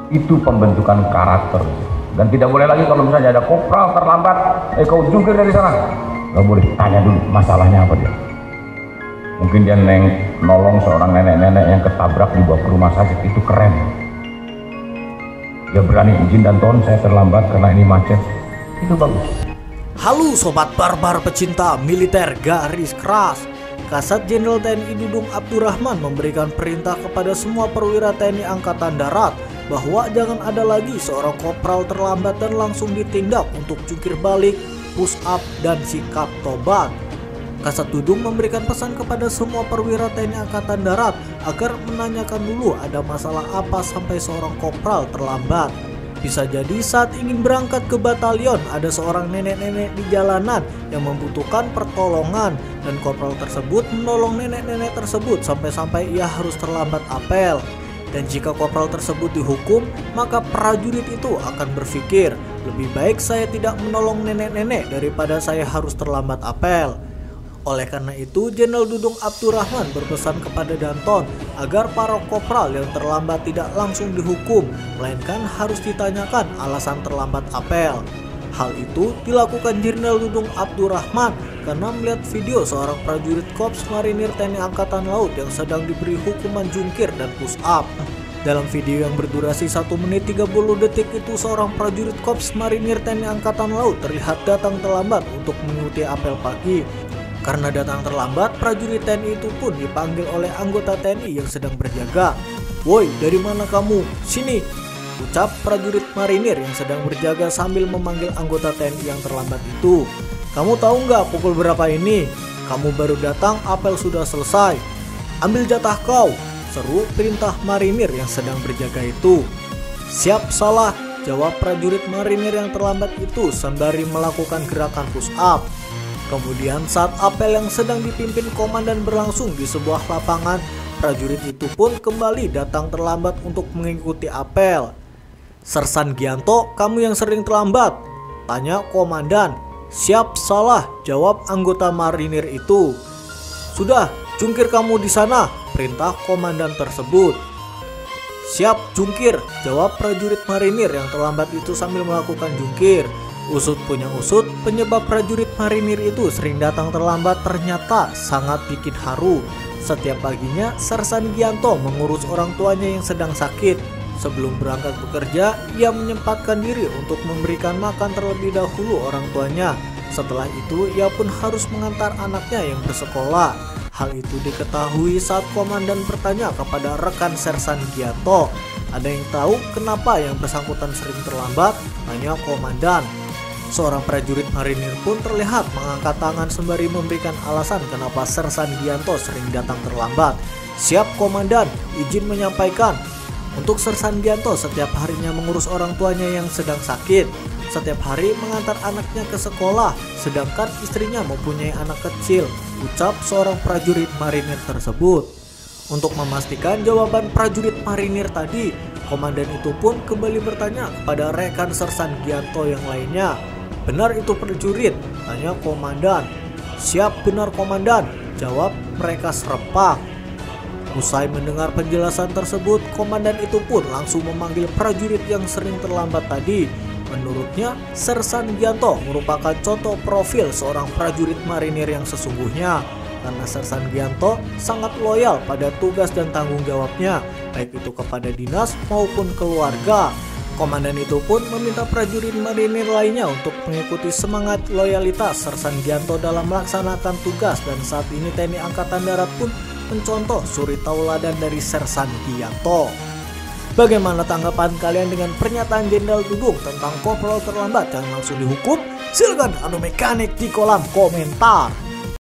Itu pembentukan karakter. Dan tidak boleh lagi kalau misalnya ada kopral terlambat, kau jungkir dari sana. Nggak boleh, tanya dulu masalahnya apa dia. Mungkin dia nolong seorang nenek-nenek yang ketabrak dibawa ke rumah sakit, itu keren. Dia berani izin dan ton, saya terlambat karena ini macet. Itu bagus. Halo sobat barbar pecinta militer garis keras. Kasat Jenderal TNI Dudung Abdurrahman memberikan perintah kepada semua perwira TNI Angkatan Darat bahwa jangan ada lagi seorang kopral terlambat dan langsung ditindak untuk jungkir balik, push up, dan sikap tobat. Kasat Dudung memberikan pesan kepada semua perwira TNI Angkatan Darat agar menanyakan dulu ada masalah apa sampai seorang kopral terlambat. Bisa jadi saat ingin berangkat ke batalion ada seorang nenek-nenek di jalanan yang membutuhkan pertolongan dan kopral tersebut menolong nenek-nenek tersebut sampai-sampai ia harus terlambat apel. Dan jika kopral tersebut dihukum, maka prajurit itu akan berpikir, lebih baik saya tidak menolong nenek-nenek daripada saya harus terlambat apel. Oleh karena itu, Jenderal Dudung Abdurrahman berpesan kepada Danton agar para kopral yang terlambat tidak langsung dihukum, melainkan harus ditanyakan alasan terlambat apel. Hal itu dilakukan Jenderal Dudung Abdurrahman karena melihat video seorang prajurit Korps Marinir TNI Angkatan Laut yang sedang diberi hukuman jungkir dan push up. Dalam video yang berdurasi 1 menit 30 detik itu, seorang prajurit Korps Marinir TNI Angkatan Laut terlihat datang terlambat untuk mengikuti apel pagi. Karena datang terlambat, prajurit TNI itu pun dipanggil oleh anggota TNI yang sedang berjaga. "Woi, dari mana kamu? Sini!" ucap prajurit marinir yang sedang berjaga sambil memanggil anggota TNI yang terlambat itu. "Kamu tahu nggak pukul berapa ini? Kamu baru datang, apel sudah selesai. Ambil jatah kau!" seru perintah marinir yang sedang berjaga itu. "Siap, salah!" jawab prajurit marinir yang terlambat itu sembari melakukan gerakan push up. Kemudian saat apel yang sedang dipimpin komandan berlangsung di sebuah lapangan, prajurit itu pun kembali datang terlambat untuk mengikuti apel. "Sersan Gianto, kamu yang sering terlambat?" tanya komandan. "Siap, salah!" jawab anggota marinir itu. "Sudah, jungkir kamu di sana!" perintah komandan tersebut. "Siap, jungkir!" jawab prajurit marinir yang terlambat itu sambil melakukan jungkir. Usut punya usut, penyebab prajurit marinir itu sering datang terlambat ternyata sangat bikin haru. Setiap paginya, Sersan Gianto mengurus orang tuanya yang sedang sakit. Sebelum berangkat bekerja, ia menyempatkan diri untuk memberikan makan terlebih dahulu orang tuanya. Setelah itu, ia pun harus mengantar anaknya yang bersekolah. Hal itu diketahui saat komandan bertanya kepada rekan Sersan Gianto. "Ada yang tahu kenapa yang bersangkutan sering terlambat?" tanya komandan. Seorang prajurit marinir pun terlihat mengangkat tangan sembari memberikan alasan kenapa Sersan Gianto sering datang terlambat. "Siap, komandan, izin menyampaikan. Untuk Sersan Gianto setiap harinya mengurus orang tuanya yang sedang sakit. Setiap hari mengantar anaknya ke sekolah, sedangkan istrinya mempunyai anak kecil," ucap seorang prajurit marinir tersebut. Untuk memastikan jawaban prajurit marinir tadi, komandan itu pun kembali bertanya kepada rekan Sersan Gianto yang lainnya. "Benar itu prajurit?" tanya komandan. "Siap, benar komandan," jawab mereka serempak. Usai mendengar penjelasan tersebut, komandan itu pun langsung memanggil prajurit yang sering terlambat tadi. Menurutnya, Sersan Gianto merupakan contoh profil seorang prajurit marinir yang sesungguhnya. Karena Sersan Gianto sangat loyal pada tugas dan tanggung jawabnya, baik itu kepada dinas maupun keluarga. Komandan itu pun meminta prajurit marinir lainnya untuk mengikuti semangat loyalitas Sersan Gianto dalam melaksanakan tugas, dan saat ini TNI Angkatan Darat pun mencontoh suri tauladan dari Sersan Gianto. Bagaimana tanggapan kalian dengan pernyataan Jenderal Dudung tentang kopral terlambat yang langsung dihukum? Silahkan adu mekanik di kolom komentar.